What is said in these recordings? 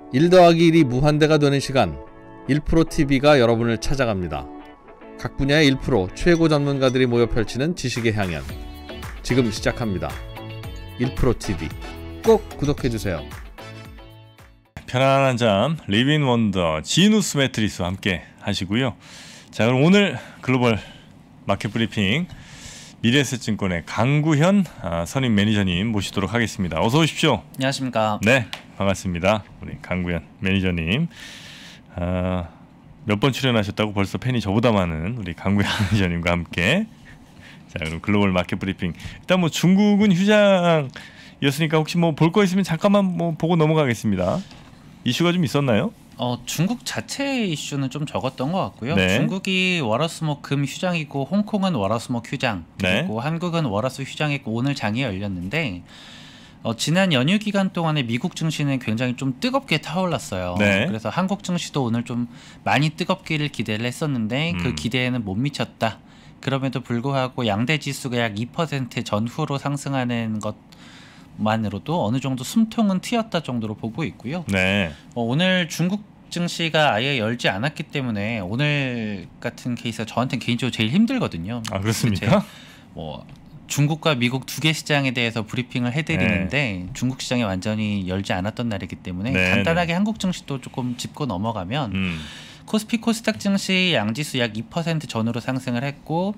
1 더하기 1이 무한대가 되는 시간 1프로TV가 여러분을 찾아갑니다. 각 분야의 1% 최고 전문가들이 모여 펼치는 지식의 향연 지금 시작합니다. 1프로TV 꼭 구독해주세요. 편안한 잠 리빙 원더 지누스 매트리스와 함께 하시고요. 자, 그럼 오늘 글로벌 마켓 브리핑 미래에셋증권의 강구현 선임 매니저님 모시도록 하겠습니다. 어서 오십시오. 안녕하십니까. 네, 반갑습니다. 우리 강구현 매니저님. 몇 번 출연하셨다고 벌써 팬이 저보다 많은 우리 강구현 매니저님과 함께. 자, 그럼 글로벌 마켓 브리핑. 일단 뭐 중국은 휴장이었으니까 혹시 뭐 볼 거 있으면 잠깐만 뭐 보고 넘어가겠습니다. 이슈가 좀 있었나요? 중국 자체 이슈는 좀 적었던 것 같고요. 네. 중국이 월화수목 금 휴장이고 홍콩은 월화수목 휴장, 그리고 네. 한국은 월화수 휴장이고 오늘 장이 열렸는데 지난 연휴 기간 동안에 미국 증시는 굉장히 좀 뜨겁게 타올랐어요. 네. 그래서 한국 증시도 오늘 좀 많이 뜨겁기를 기대를 했었는데 그 기대에는 못 미쳤다. 그럼에도 불구하고 양대 지수가 약 2% 전후로 상승하는 것만으로도 어느 정도 숨통은 트였다 정도로 보고 있고요. 네. 오늘 중국 증시가 아예 열지 않았기 때문에 오늘 같은 케이스가 저한테는 개인적으로 제일 힘들거든요. 아, 그렇습니까? 중국과 미국 두 개 시장에 대해서 브리핑을 해드리는데 중국 시장이 완전히 열지 않았던 날이기 때문에 간단하게 한국 증시도 조금 짚고 넘어가면 코스피 코스닥 증시 양지수 약 2% 전후로 상승을 했고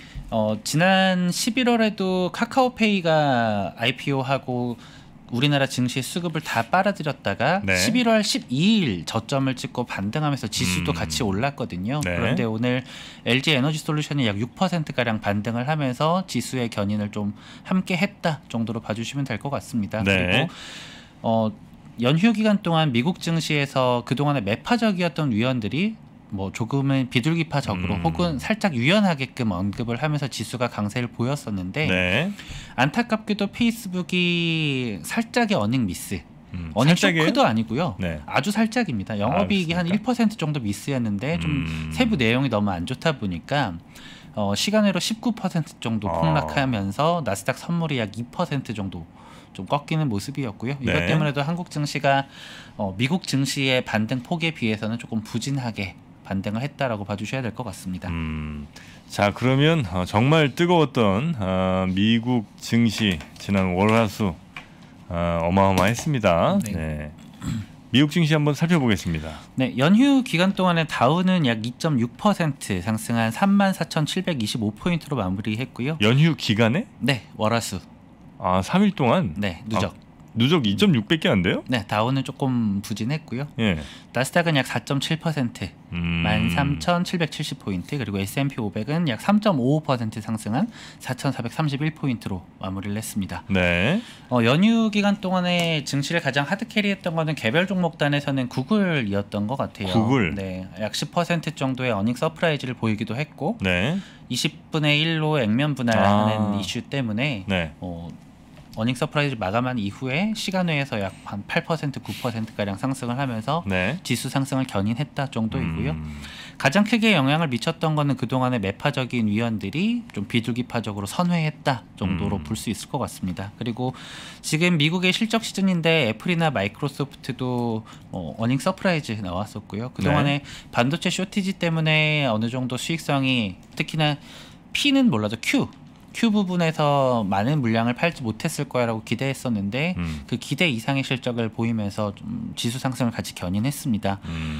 지난 11월에도 카카오페이가 IPO하고 우리나라 증시 수급을 다 빨아들였다가 11월 12일 저점을 찍고 반등하면서 지수도 같이 올랐거든요. 그런데 오늘 LG에너지솔루션이 약 6%가량 반등을 하면서 지수의 견인을 좀 함께 했다 정도로 봐주시면 될 것 같습니다. 그리고 연휴 기간 동안 미국 증시에서 그동안에 매파적이었던 위원들이 조금은 비둘기파적으로 혹은 살짝 유연하게끔 언급을 하면서 지수가 강세를 보였었는데 안타깝게도 페이스북이 살짝의 어닝 미스 어닝 쇼크도 아니고요. 아주 살짝입니다. 영업이익이 한 1% 정도 미스였는데 좀 세부 내용이 너무 안 좋다 보니까 시간으로 19% 정도 폭락하면서 나스닥 선물이 약 2% 정도 좀 꺾이는 모습이었고요. 이것 때문에도 한국 증시가 미국 증시의 반등 폭에 비해서는 조금 부진하게 반등을 했다라고 봐주셔야 될 것 같습니다. 자, 그러면 정말 뜨거웠던 미국 증시 지난 월화수 어마어마했습니다. 미국 증시 한번 살펴보겠습니다. 네, 연휴 기간 동안에 다우는 약 2.6% 상승한 34,725포인트로 마무리했고요. 연휴 기간에? 네, 월화수. 3일 동안? 네, 누적. 누적 2.6밖에 안 돼요? 네, 다우는 조금 부진했고요. 나스닥은 약 4.7%, 13,770포인트, 그리고 S&P 500은 약 3.55% 상승한 4,431포인트로 마무리를 했습니다. 연휴 기간 동안에 증시를 가장 하드캐리했던 거는 개별 종목단에서는 구글이었던 것 같아요. 구글? 네, 약 10% 정도의 어닝 서프라이즈를 보이기도 했고 20분의 1로 액면 분할하는 이슈 때문에 어닝 서프라이즈 마감한 이후에 시간외에서 약 한 8% 9%가량 상승을 하면서 지수 상승을 견인했다 정도이고요. 가장 크게 영향을 미쳤던 거는 그동안의 매파적인 위원들이 좀 비둘기파적으로 선회했다 정도로 볼 수 있을 것 같습니다. 그리고 지금 미국의 실적 시즌인데 애플이나 마이크로소프트도 어닝 서프라이즈 나왔었고요. 그동안에 반도체 쇼티지 때문에 어느 정도 수익성이 특히나 P는 몰라도 Q 부분에서 많은 물량을 팔지 못했을 거라고 기대했었는데 그 기대 이상의 실적을 보이면서 좀 지수 상승을 같이 견인했습니다.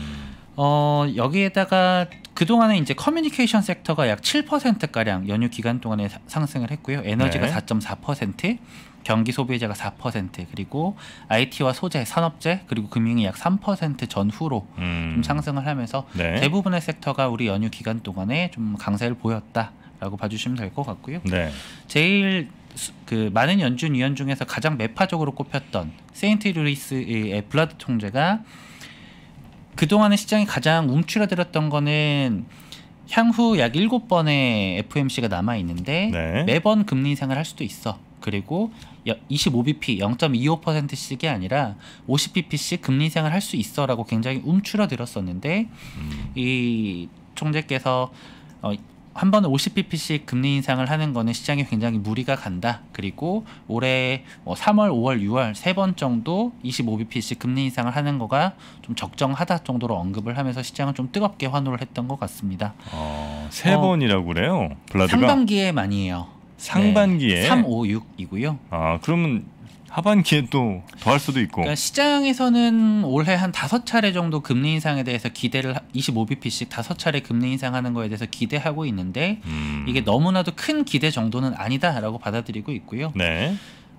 여기에다가 그동안에 이제 커뮤니케이션 섹터가 약 7%가량 연휴 기간 동안에 상승을 했고요. 에너지가 4.4%, 경기 소비재가 4%, 그리고 IT와 소재, 산업재, 그리고 금융이 약 3% 전후로 좀 상승을 하면서 대부분의 섹터가 우리 연휴 기간 동안에 좀 강세를 보였다라고 봐주시면 될 것 같고요. 제일 많은 연준 위원 중에서 가장 매파적으로 꼽혔던 세인트 루이스의 블라드 총재가 그동안의 시장이 가장 움츠러들었던 거는 향후 약 7번의 FOMC가 남아있는데 매번 금리 인상을 할 수도 있어. 그리고 25bp 0.25%씩이 아니라 50bp씩 금리 인상을 할 수 있어라고 굉장히 움츠러들었었는데 이 총재께서 한 번에 50bp씩 금리 인상을 하는 거는 시장에 굉장히 무리가 간다. 그리고 올해 3월, 5월, 6월 3번 정도 25bp씩 금리 인상을 하는 거가 좀 적정하다 정도로 언급을 하면서 시장은 좀 뜨겁게 환호를 했던 것 같습니다. 3번이라고 그래요? 블라드가? 상반기에 많이 해요. 상반기에? 네, 3, 5, 6이고요. 그러면 하반기에 또 더 할 수도 있고. 그러니까 시장에서는 올해 한 5차례 정도 금리 인상에 대해서 기대를 25bp씩 5차례 금리 인상하는 거에 대해서 기대하고 있는데 이게 너무나도 큰 기대 정도는 아니다라고 받아들이고 있고요. 네.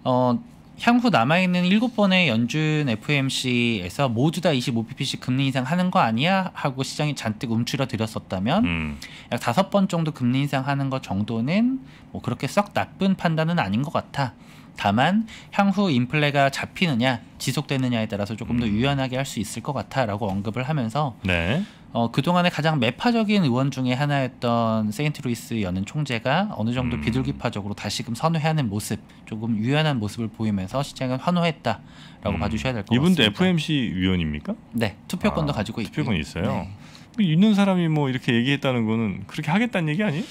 향후 남아있는 7번의 연준 FOMC에서 모두 다 25bp씩 금리 인상하는 거 아니야? 하고 시장이 잔뜩 움츠러들었었다면 약 5번 정도 금리 인상하는 것 정도는 뭐 그렇게 썩 나쁜 판단은 아닌 것 같아. 다만 향후 인플레가 잡히느냐 지속되느냐에 따라서 조금 더 유연하게 할 수 있을 것 같아라고 언급을 하면서 네. 그동안의 가장 매파적인 의원 중에 하나였던 세인트루이스 연은 총재가 어느 정도 비둘기파적으로 다시금 선회하는 모습, 조금 유연한 모습을 보이면서 시장은 환호했다라고 봐주셔야 될 것 같습니다. 이분도 FOMC 위원입니까? 네, 투표권도 가지고 있고요. 투표권이 있어요. 네. 있는 사람이 뭐 이렇게 얘기했다는 거는 그렇게 하겠다는 얘기 아니에요?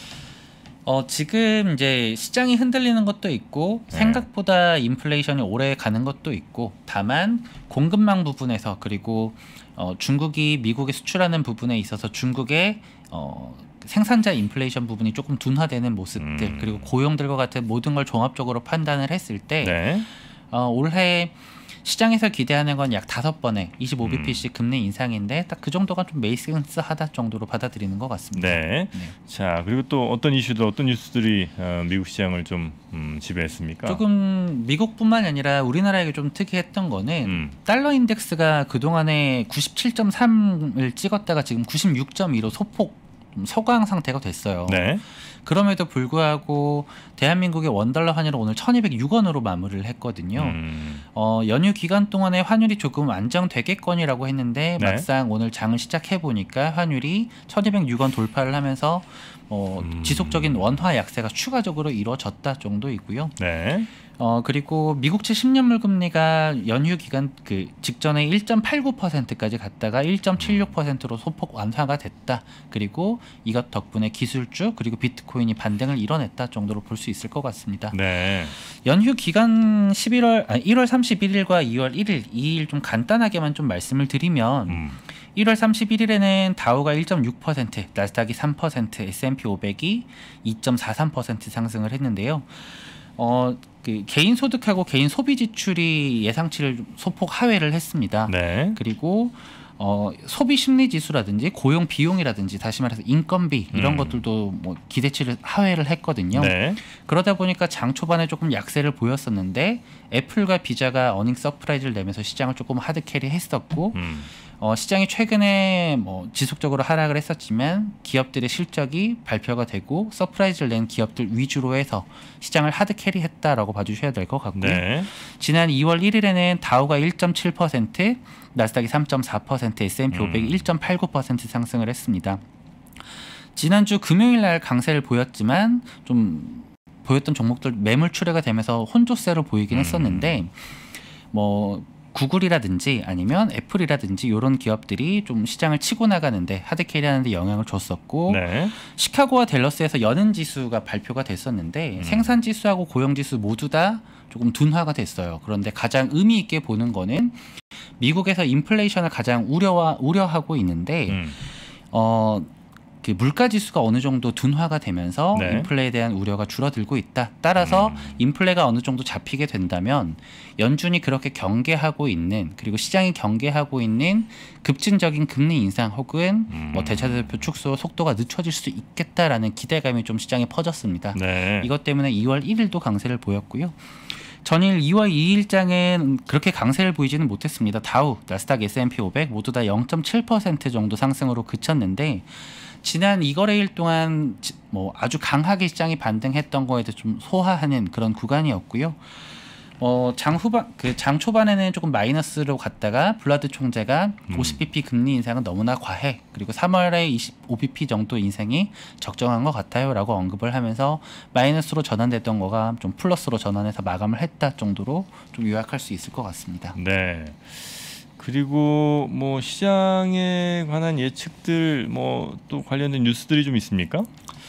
지금 이제 시장이 흔들리는 것도 있고 생각보다 인플레이션이 오래 가는 것도 있고 다만 공급망 부분에서 그리고 중국이 미국에 수출하는 부분에 있어서 중국의 생산자 인플레이션 부분이 조금 둔화되는 모습들 그리고 고용들과 같은 모든 걸 종합적으로 판단을 했을 때 올해 시장에서 기대하는 건 약 5번의 25bp씩 금리 인상인데 딱 그 정도가 좀 메이센스하다 정도로 받아들이는 것 같습니다. 네. 자, 그리고 또 어떤 이슈들, 어떤 뉴스들이 미국 시장을 좀 지배했습니까? 조금 미국뿐만 아니라 우리나라에게 좀 특이했던 거는 달러 인덱스가 그동안에 97.3을 찍었다가 지금 96.2로 소폭 소강 상태가 됐어요. 네. 그럼에도 불구하고 대한민국의 원달러 환율은 오늘 1,206원으로 마무리를 했거든요. 연휴 기간 동안에 환율이 조금 안정되겠거니라고 했는데 막상 오늘 장을 시작해 보니까 환율이 1,206원 돌파를 하면서 지속적인 원화 약세가 추가적으로 이루어졌다 정도이고요. 네. 그리고 미국채 10년물 금리가 연휴 기간 그 직전에 1.89%까지 갔다가 1.76%로 소폭 완화가 됐다. 그리고 이것 덕분에 기술주 그리고 비트코인이 반등을 이뤄냈다 정도로 볼 수 있을 것 같습니다. 네. 연휴 기간 1월 31일과 2월 1일 2일 좀 간단하게만 좀 말씀을 드리면 1월 31일에는 다우가 1.6%, 나스닥이 3%, S&P 500이 2.43% 상승을 했는데요. 그 개인 소득하고 개인 소비 지출이 예상치를 소폭 하회를 했습니다. 네. 그리고 소비 심리 지수라든지 고용 비용이라든지 다시 말해서 인건비 이런 것들도 뭐 기대치를 하회를 했거든요. 네. 그러다 보니까 장 초반에 조금 약세를 보였었는데 애플과 비자가 어닝 서프라이즈를 내면서 시장을 조금 하드 캐리했었고 시장이 최근에 뭐 지속적으로 하락을 했었지만 기업들의 실적이 발표가 되고 서프라이즈를 낸 기업들 위주로 해서 시장을 하드 캐리했다라고 봐주셔야 될 것 같고요. 네. 지난 2월 1일에는 다우가 1.7%, 나스닥이 3.4%, S&P 500이 1.89% 상승을 했습니다. 지난주 금요일 날 강세를 보였지만 좀 보였던 종목들 매물 출회가 되면서 혼조세로 보이긴 했었는데 뭐 구글이라든지 아니면 애플이라든지 이런 기업들이 좀 시장을 치고 나가는데 하드캐리하는데 영향을 줬었고 시카고와 댈러스에서 연은 지수가 발표가 됐었는데 생산 지수하고 고용 지수 모두 다 조금 둔화가 됐어요. 그런데 가장 의미 있게 보는 거는 미국에서 인플레이션을 가장 우려하고 있는데 그 물가 지수가 어느 정도 둔화가 되면서 인플레에 대한 우려가 줄어들고 있다. 따라서 인플레가 어느 정도 잡히게 된다면 연준이 그렇게 경계하고 있는 그리고 시장이 경계하고 있는 급진적인 금리 인상 혹은 뭐 대차대표 축소 속도가 늦춰질 수 있겠다라는 기대감이 좀 시장에 퍼졌습니다. 이것 때문에 2월 1일도 강세를 보였고요. 전일 2월 2일장은 그렇게 강세를 보이지는 못했습니다. 다우, 나스닥, S&P 500 모두 다 0.7% 정도 상승으로 그쳤는데 지난 2거래일 동안 뭐 아주 강하게 시장이 반등했던 거에 대해 좀 소화하는 그런 구간이었고요. 장 초반에는 조금 마이너스로 갔다가 블라드 총재가 50bp 금리 인상은 너무나 과해. 그리고 3월에 25bp 정도 인상이 적정한 것 같아요라고 언급을 하면서 마이너스로 전환됐던 거가 좀 플러스로 전환해서 마감을 했다 정도로 좀 요약할 수 있을 것 같습니다. 네. 그리고 뭐 시장에 관한 예측들 뭐 또 관련된 뉴스들이 좀 있습니까?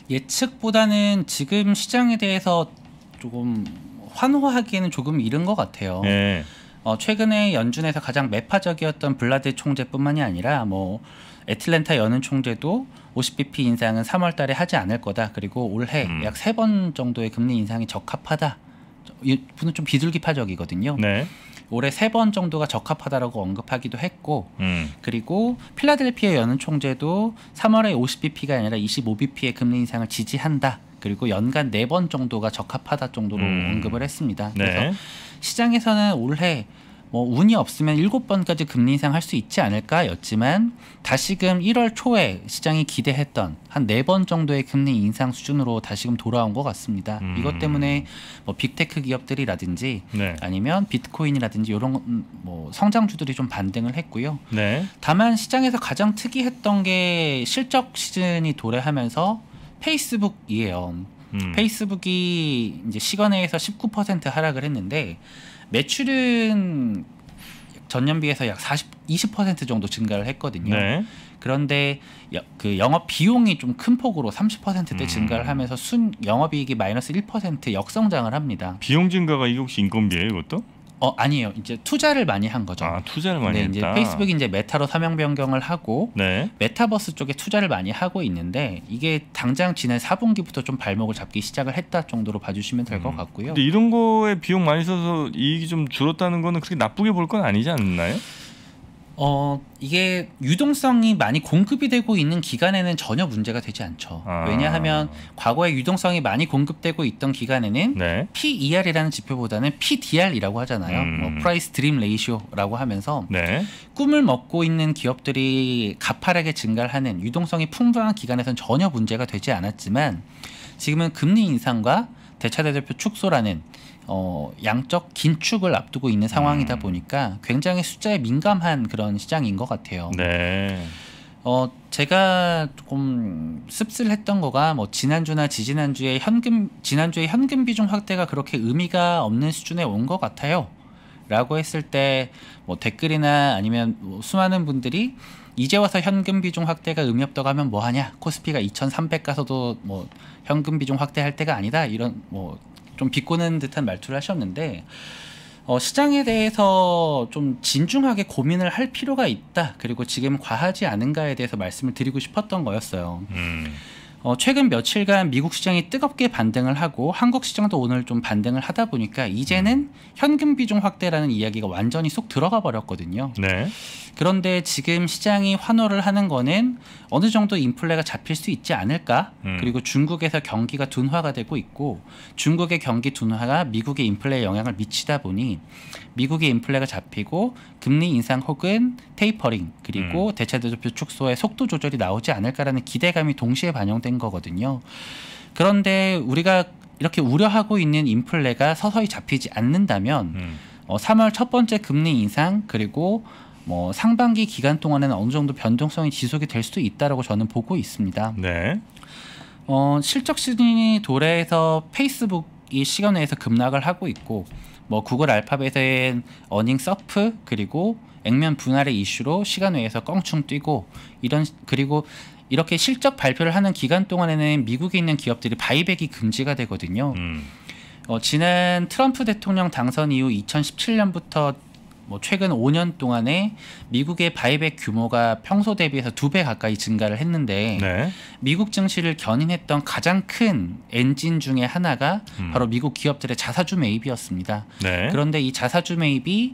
예측보다는 지금 시장에 대해서 조금 환호하기에는 조금 이른 것 같아요. 네. 최근에 연준에서 가장 매파적이었던 블라드 총재뿐만이 아니라 뭐 애틀랜타 여는 총재도 50bp 인상은 3월 달에 하지 않을 거다. 그리고 올해 약 3번 정도의 금리 인상이 적합하다. 이분은 좀 비둘기파적이거든요. 네. 올해 3번 정도가 적합하다라고 언급하기도 했고 그리고 필라델피아 여는 총재도 3월에 50bp가 아니라 25bp의 금리 인상을 지지한다. 그리고 연간 4번 정도가 적합하다 정도로 언급을 했습니다. 그래서 네. 시장에서는 올해 뭐 운이 없으면 7번까지 금리 인상할 수 있지 않을까였지만 다시금 1월 초에 시장이 기대했던 한 4번 정도의 금리 인상 수준으로 다시금 돌아온 것 같습니다. 이것 때문에 뭐 빅테크 기업들이라든지 네. 아니면 비트코인이라든지 이런 뭐 성장주들이 좀 반등을 했고요. 네. 다만 시장에서 가장 특이했던 게 실적 시즌이 도래하면서 페이스북이에요. 페이스북이 이제 시간외에서 19% 하락을 했는데 매출은 전년비해서 약 20% 정도 증가를 했거든요. 네. 그런데 그 영업 비용이 좀 큰 폭으로 30%대 증가를 하면서 영업이익이 마이너스 1% 역성장을 합니다. 비용 증가가 이게 혹시 인건비예요, 이것도? 아니에요. 이제 투자를 많이 한 거죠. 투자를 많이 했다. 이제 페이스북이 이제 메타로 사명 변경을 하고 네. 메타버스 쪽에 투자를 많이 하고 있는데 이게 당장 지난 4분기부터 좀 발목을 잡기 시작을 했다 정도로 봐주시면 될 것 같고요. 근데 이런 거에 비용 많이 써서 이익이 좀 줄었다는 거는 그렇게 나쁘게 볼 건 아니지 않나요? 이게 유동성이 많이 공급이 되고 있는 기간에는 전혀 문제가 되지 않죠. 왜냐하면 과거에 유동성이 많이 공급되고 있던 기간에는 네. PER이라는 지표보다는 PDR이라고 하잖아요. 뭐 Price Dream Ratio라고 하면서 네. 꿈을 먹고 있는 기업들이 가파르게 증가를 하는 유동성이 풍부한 기간에서는 전혀 문제가 되지 않았지만 지금은 금리 인상과 대차대조표 축소라는 양적 긴축을 앞두고 있는 상황이다 보니까 굉장히 숫자에 민감한 그런 시장인 것 같아요. 네. 제가 조금 씁쓸했던 거가 뭐 지난주나 지난주에 현금 비중 확대가 그렇게 의미가 없는 수준에 온 것 같아요. 라고 했을 때 뭐 댓글이나 아니면 뭐 수많은 분들이 이제 와서 현금 비중 확대가 의미 없다고 하면 뭐 하냐? 코스피가 2,300 가서도 뭐 현금 비중 확대할 때가 아니다. 이런 뭐 좀 비꼬는 듯한 말투를 하셨는데 시장에 대해서 좀 진중하게 고민을 할 필요가 있다. 그리고 지금 과하지 않은가에 대해서 말씀을 드리고 싶었던 거였어요. 최근 며칠간 미국 시장이 뜨겁게 반등을 하고 한국 시장도 오늘 좀 반등을 하다 보니까 이제는 현금 비중 확대라는 이야기가 완전히 쏙 들어가 버렸거든요. 네. 그런데 지금 시장이 환호를 하는 거는 어느 정도 인플레가 잡힐 수 있지 않을까? 그리고 중국에서 경기가 둔화가 되고 있고 중국의 경기 둔화가 미국의 인플레에 영향을 미치다 보니 미국의 인플레가 잡히고 금리 인상 혹은 테이퍼링 그리고 대차대조표 축소의 속도 조절이 나오지 않을까라는 기대감이 동시에 반영된 거거든요. 그런데 우리가 이렇게 우려하고 있는 인플레가 서서히 잡히지 않는다면 3월 첫 번째 금리 인상 그리고 뭐 상반기 기간 동안에는 어느 정도 변동성이 지속이 될 수도 있다라고 저는 보고 있습니다. 네. 실적 시즌이 도래해서 페이스북이 시간 내에서 급락을 하고 있고 뭐 구글 알파벳의 어닝 서프 그리고 액면 분할의 이슈로 시간 외에서 껑충 뛰고 그리고 이렇게 실적 발표를 하는 기간 동안에는 미국에 있는 기업들이 바이백이 금지가 되거든요. 지난 트럼프 대통령 당선 이후 2017년부터 뭐 최근 5년 동안에 미국의 바이백 규모가 평소 대비해서 2배 가까이 증가를 했는데 네. 미국 증시를 견인했던 가장 큰 엔진 중에 하나가 바로 미국 기업들의 자사주 매입이었습니다. 네. 그런데 이 자사주 매입이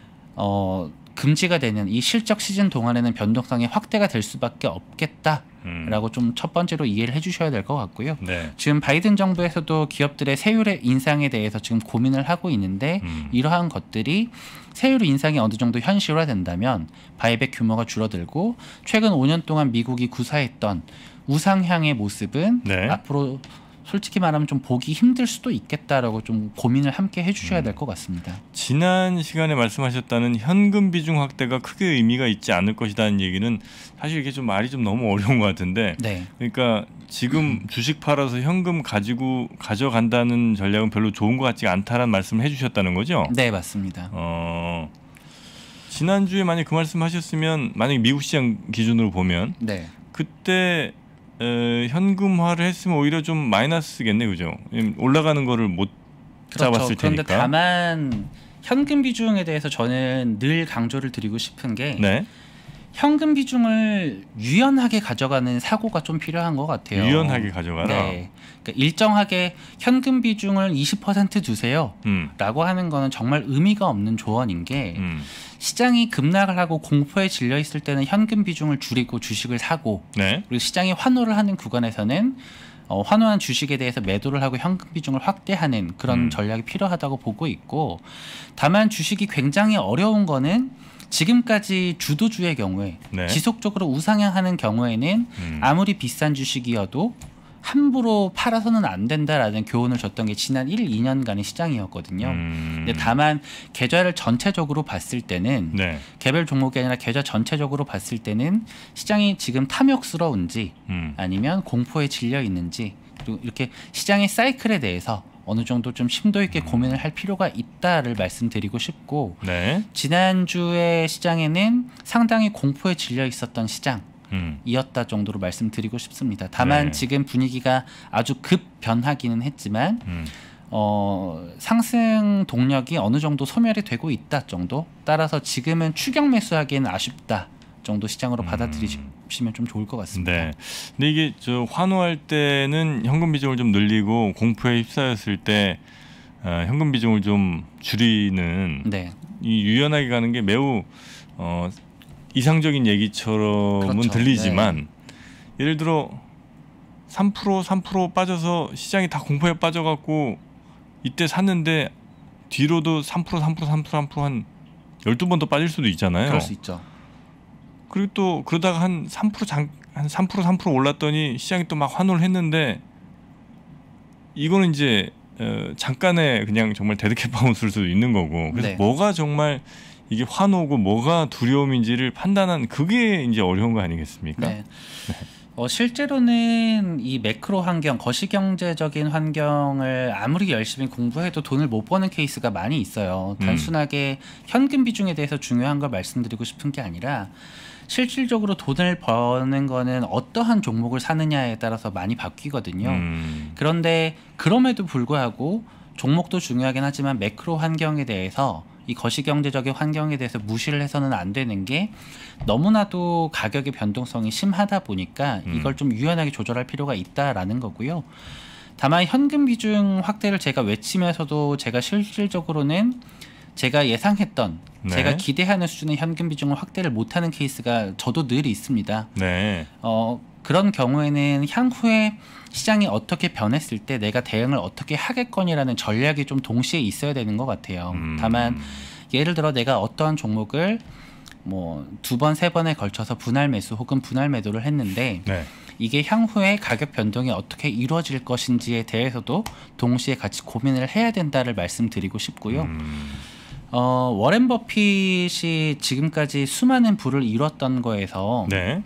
금지가 되는 이 실적 시즌 동안에는 변동성이 확대가 될 수밖에 없겠다라고 좀 첫 번째로 이해를 해주셔야 될 것 같고요. 네. 지금 바이든 정부에서도 기업들의 세율의 인상에 대해서 지금 고민을 하고 있는데 이러한 것들이 세율 인상이 어느 정도 현실화된다면 바이백 규모가 줄어들고 최근 5년 동안 미국이 구사했던 우상향의 모습은 네. 앞으로 솔직히 말하면 좀 보기 힘들 수도 있겠다라고 좀 고민을 함께 해주셔야 될 것 같습니다. 지난 시간에 말씀하셨다는 현금 비중 확대가 크게 의미가 있지 않을 것이라는 얘기는 사실 이게 좀 말이 좀 너무 어려운 것 같은데, 네. 그러니까 지금 주식 팔아서 현금 가져간다는 전략은 별로 좋은 것 같지 않다라는 말씀을 해주셨다는 거죠? 네, 맞습니다. 지난주에 만약 그 말씀하셨으면 만약 미국 시장 기준으로 보면 네. 그때 현금화를 했으면 오히려 좀 마이너스겠네, 그죠? 올라가는 거를 못 그렇죠. 잡았을 그런데 테니까. 다만 현금 비중에 대해서 저는 늘 강조를 드리고 싶은 게 네. 현금 비중을 유연하게 가져가는 사고가 좀 필요한 것 같아요. 유연하게 가져가라. 네. 그러니까 일정하게 현금 비중을 20% 두세요. 라고 하는 거는 정말 의미가 없는 조언인 게 시장이 급락을 하고 공포에 질려 있을 때는 현금 비중을 줄이고 주식을 사고 네. 그리고 시장이 환호를 하는 구간에서는 환호한 주식에 대해서 매도를 하고 현금 비중을 확대하는 그런 전략이 필요하다고 보고 있고 다만 주식이 굉장히 어려운 거는 지금까지 주도주의 경우에 네. 지속적으로 우상향하는 경우에는 아무리 비싼 주식이어도 함부로 팔아서는 안 된다라는 교훈을 줬던 게 지난 1, 2년간의 시장이었거든요. 근데 다만 계좌를 전체적으로 봤을 때는 네. 개별 종목이 아니라 계좌 전체적으로 봤을 때는 시장이 지금 탐욕스러운지 아니면 공포에 질려 있는지 그리고 이렇게 시장의 사이클에 대해서 어느 정도 좀 심도 있게 고민을 할 필요가 있다를 말씀드리고 싶고 네. 지난주에 시장에는 상당히 공포에 질려 있었던 시장이었다 정도로 말씀드리고 싶습니다. 다만 네. 지금 분위기가 아주 급 변하기는 했지만 상승 동력이 어느 정도 소멸이 되고 있다 정도 따라서 지금은 추격 매수하기에는 아쉽다 정도 시장으로 받아들이시면 좀 좋을 것 같습니다. 네. 근데 이게 저 환호할 때는 현금 비중을 좀 늘리고 공포에 휩싸였을 때 현금 비중을 좀 줄이는 네. 이 유연하게 가는 게 매우 이상적인 얘기처럼은 그렇죠. 들리지만 네. 예를 들어 3% 빠져서 시장이 다 공포에 빠져갖고 이때 샀는데 뒤로도 3% 한 12번 더 빠질 수도 있잖아요. 그럴 수 있죠. 그리고 또 그러다가 한 3% 올랐더니 시장이 또 막 환호를 했는데 이거는 이제 잠깐의 그냥 정말 데드캣 바운스일 수도 있는 거고 그래서 네. 뭐가 정말 이게 환호고 뭐가 두려움인지를 판단한 그게 이제 어려운 거 아니겠습니까? 네. 실제로는 이 매크로 환경, 거시경제적인 환경을 아무리 열심히 공부해도 돈을 못 버는 케이스가 많이 있어요. 단순하게 현금 비중에 대해서 중요한 걸 말씀드리고 싶은 게 아니라 실질적으로 돈을 버는 거는 어떠한 종목을 사느냐에 따라서 많이 바뀌거든요. 그런데 그럼에도 불구하고 종목도 중요하긴 하지만 매크로 환경에 대해서 이 거시경제적인 환경에 대해서 무시를 해서는 안 되는 게 너무나도 가격의 변동성이 심하다 보니까 이걸 좀 유연하게 조절할 필요가 있다라는 거고요. 다만 현금 비중 확대를 제가 외치면서도 제가 실질적으로는 제가 예상했던 네. 제가 기대하는 수준의 현금 비중을 확대를 못하는 케이스가 저도 늘 있습니다. 네. 그런 경우에는 향후에 시장이 어떻게 변했을 때 내가 대응을 어떻게 하겠거니라는 전략이 좀 동시에 있어야 되는 것 같아요. 다만 예를 들어 내가 어떠한 종목을 뭐 2번, 3번에 걸쳐서 분할 매수 혹은 분할 매도를 했는데 네. 이게 향후에 가격 변동이 어떻게 이루어질 것인지에 대해서도 동시에 같이 고민을 해야 된다를 말씀드리고 싶고요. 워렌 버핏이 지금까지 수많은 부를 이뤘던 거에서 네.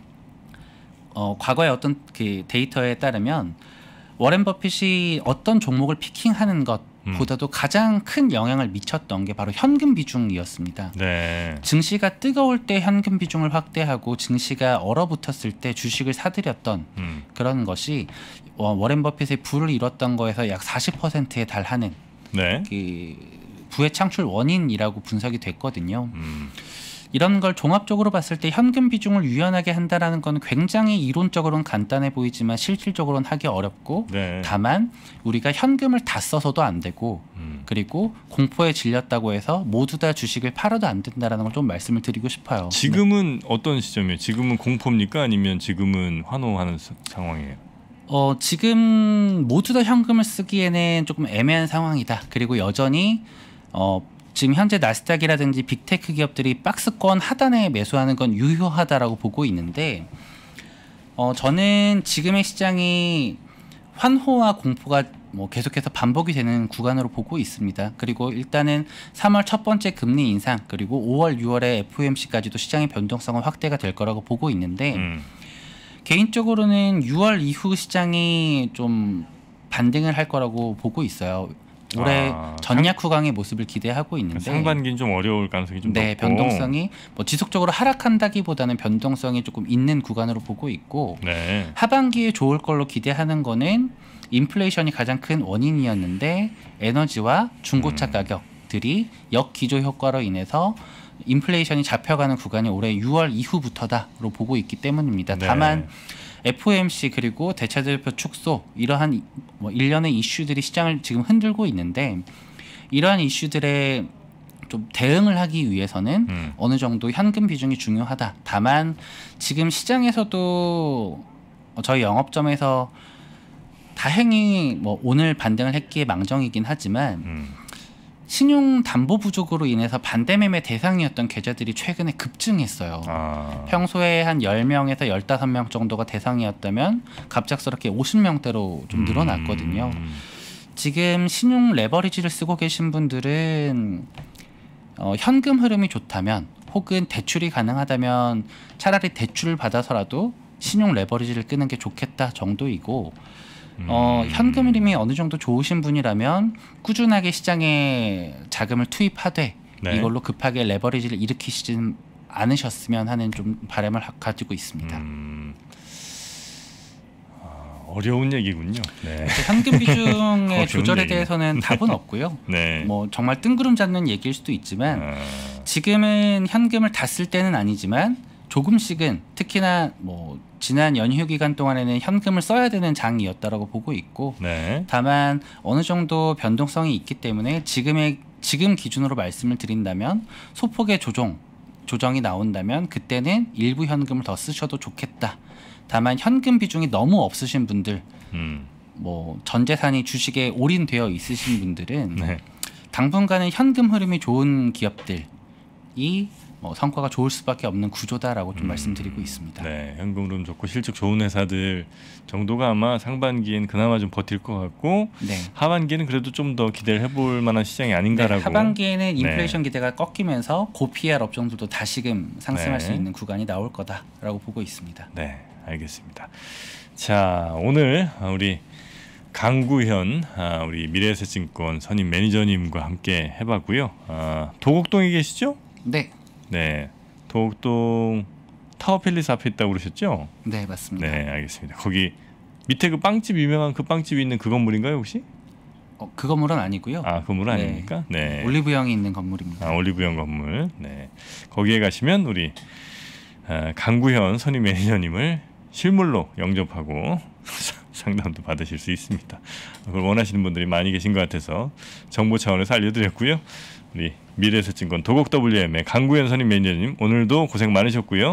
과거의 어떤 그 데이터에 따르면 워렌 버핏이 어떤 종목을 피킹하는 것보다도 가장 큰 영향을 미쳤던 게 바로 현금 비중이었습니다. 네. 증시가 뜨거울 때 현금 비중을 확대하고 증시가 얼어붙었을 때 주식을 사들였던 그런 것이 워렌 버핏의 부를 이뤘던 거에서 약 40%에 달하는 네. 그 부의 창출 원인이라고 분석이 됐거든요. 이런 걸 종합적으로 봤을 때 현금 비중을 유연하게 한다라는 건 굉장히 이론적으로는 간단해 보이지만 실질적으로는 하기 어렵고 네. 다만 우리가 현금을 다 써서도 안 되고 그리고 공포에 질렸다고 해서 모두 다 주식을 팔아도 안 된다라는 걸 좀 말씀을 드리고 싶어요. 지금은 어떤 시점이에요? 지금은 공포입니까? 아니면 지금은 환호하는 상황이에요? 지금 모두 다 현금을 쓰기에는 조금 애매한 상황이다. 그리고 여전히 지금 현재 나스닥이라든지 빅테크 기업들이 박스권 하단에 매수하는 건 유효하다라고 보고 있는데 저는 지금의 시장이 환호와 공포가 뭐 계속해서 반복이 되는 구간으로 보고 있습니다. 그리고 일단은 3월 첫 번째 금리 인상 그리고 5월, 6월에 FOMC까지도 시장의 변동성은 확대가 될 거라고 보고 있는데 개인적으로는 6월 이후 시장이 좀 반등을 할 거라고 보고 있어요. 올해 전략 후강의 모습을 기대하고 있는데 상반기는 좀 어려울 가능성이 좀 네, 높고 변동성이 뭐 지속적으로 하락한다기보다는 변동성이 조금 있는 구간으로 보고 있고 네. 하반기에 좋을 걸로 기대하는 거는 인플레이션이 가장 큰 원인이었는데 에너지와 중고차 가격들이 역기조 효과로 인해서 인플레이션이 잡혀가는 구간이 올해 6월 이후부터다로 보고 있기 때문입니다. 네. 다만 FOMC 그리고 대차대표 축소 이러한 뭐 일련의 이슈들이 시장을 지금 흔들고 있는데 이러한 이슈들에 좀 대응을 하기 위해서는 어느 정도 현금 비중이 중요하다. 다만 지금 시장에서도 저희 영업점에서 다행히 뭐 오늘 반등을 했기에 망정이긴 하지만 신용 담보 부족으로 인해서 반대매매 대상이었던 계좌들이 최근에 급증했어요. 평소에 한 10명에서 15명 정도가 대상이었다면 갑작스럽게 50명대로 좀 늘어났거든요. 지금 신용 레버리지를 쓰고 계신 분들은 현금 흐름이 좋다면 혹은 대출이 가능하다면 차라리 대출을 받아서라도 신용 레버리지를 끄는 게 좋겠다 정도이고 현금 흐름이 어느 정도 좋으신 분이라면 꾸준하게 시장에 자금을 투입하되 네. 이걸로 급하게 레버리지를 일으키시진 않으셨으면 하는 좀 바람을 가지고 있습니다. 어려운 얘기군요. 네. 현금 비중의 조절에 얘기네. 대해서는 답은 없고요. 네. 뭐 정말 뜬구름 잡는 얘기일 수도 있지만 지금은 현금을 다 쓸 때는 아니지만 조금씩은 특히나 뭐 지난 연휴 기간 동안에는 현금을 써야 되는 장이었다라고 보고 있고 네. 다만 어느 정도 변동성이 있기 때문에 지금 기준으로 말씀을 드린다면 소폭의 조정이 나온다면 그때는 일부 현금을 더 쓰셔도 좋겠다. 다만 현금 비중이 너무 없으신 분들 뭐 전 재산이 주식에 올인되어 있으신 분들은 네. 당분간은 현금 흐름이 좋은 기업들이 성과가 좋을 수밖에 없는 구조다라고 좀 말씀드리고 있습니다. 네, 현금 흐름 좋고 실적 좋은 회사들 정도가 아마 상반기엔 그나마 좀 버틸 것 같고 네. 하반기에는 그래도 좀 더 기대를 해볼 만한 시장이 아닌가라고. 네, 하반기에는 인플레이션 기대가 꺾이면서 고PR 업종들도 다시금 상승할 수 있는 구간이 나올 거다라고 보고 있습니다. 네, 알겠습니다. 자, 오늘 우리 강구현 우리 미래에셋증권 선임 매니저님과 함께 해봤고요. 도곡동에 계시죠? 네. 네, 도곡동 타워팰리스 앞에 있다고 그러셨죠? 네, 맞습니다. 네, 알겠습니다. 거기 밑에 그 빵집 유명한 그 빵집이 있는 그 건물인가요 혹시? 그 건물은 아니고요. 건물 아닙니까? 네. 올리브영이 있는 건물입니다. 올리브영 건물. 네. 거기에 가시면 우리 강구현 선임 매니저님을 실물로 영접하고 상담도 받으실 수 있습니다. 그걸 원하시는 분들이 많이 계신 것 같아서 정보 차원에서 알려드렸고요. 우리 미래에셋증권 도곡WM의 강구현 선임 매니저님 오늘도 고생 많으셨고요.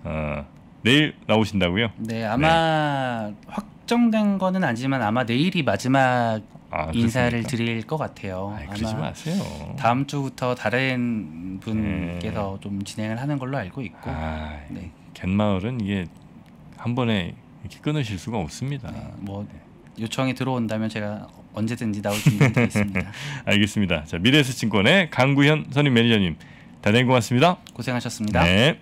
내일 나오신다고요? 네, 아마 확정된 거는 아니지만 아마 내일이 마지막 인사를 드릴 것 같아요. 그러지 마세요. 다음 주부터 다른 분께서 좀 진행을 하는 걸로 알고 있고. 네. 갯마을은 이게 한 번에 이렇게 끊으실 수가 없습니다. 요청이 들어온다면 제가 언제든지 나올 준비되어 있습니다. 알겠습니다. 자, 미래에셋증권의 강구현 선임 매니저님 대단히 고맙습니다. 고생하셨습니다. 네.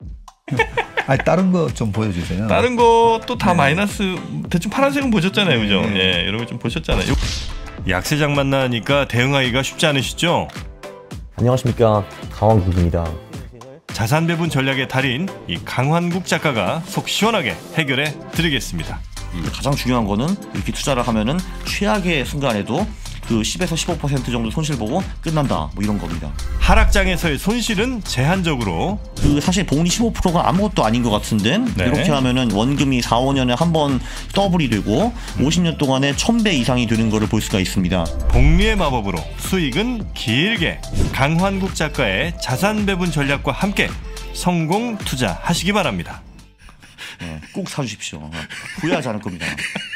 다른 거 좀 보여주세요. 다른 것도 다 마이너스. 대충 파란색은 보셨잖아요, 그죠? 네, 여러분 좀 보셨잖아요. 약세장 만나니까 대응하기가 쉽지 않으시죠? 안녕하십니까, 강환국입니다. 자산 배분 전략의 달인 이 강환국 작가가 속 시원하게 해결해 드리겠습니다. 가장 중요한 거는 이렇게 투자를 하면은 최악의 순간에도 그 10에서 15% 정도 손실 보고 끝난다, 뭐 이런 겁니다. 하락장에서의 손실은 제한적으로. 사실 복리 15%가 아무것도 아닌 것 같은데 이렇게 하면은 원금이 4, 5년에 한 번 더블이 되고 50년 동안에 1000배 이상이 되는 것을 볼 수가 있습니다. 복리의 마법으로 수익은 길게. 강환국 작가의 자산 배분 전략과 함께 성공 투자하시기 바랍니다. 꼭 사주십시오. 후회하지 않을 겁니다.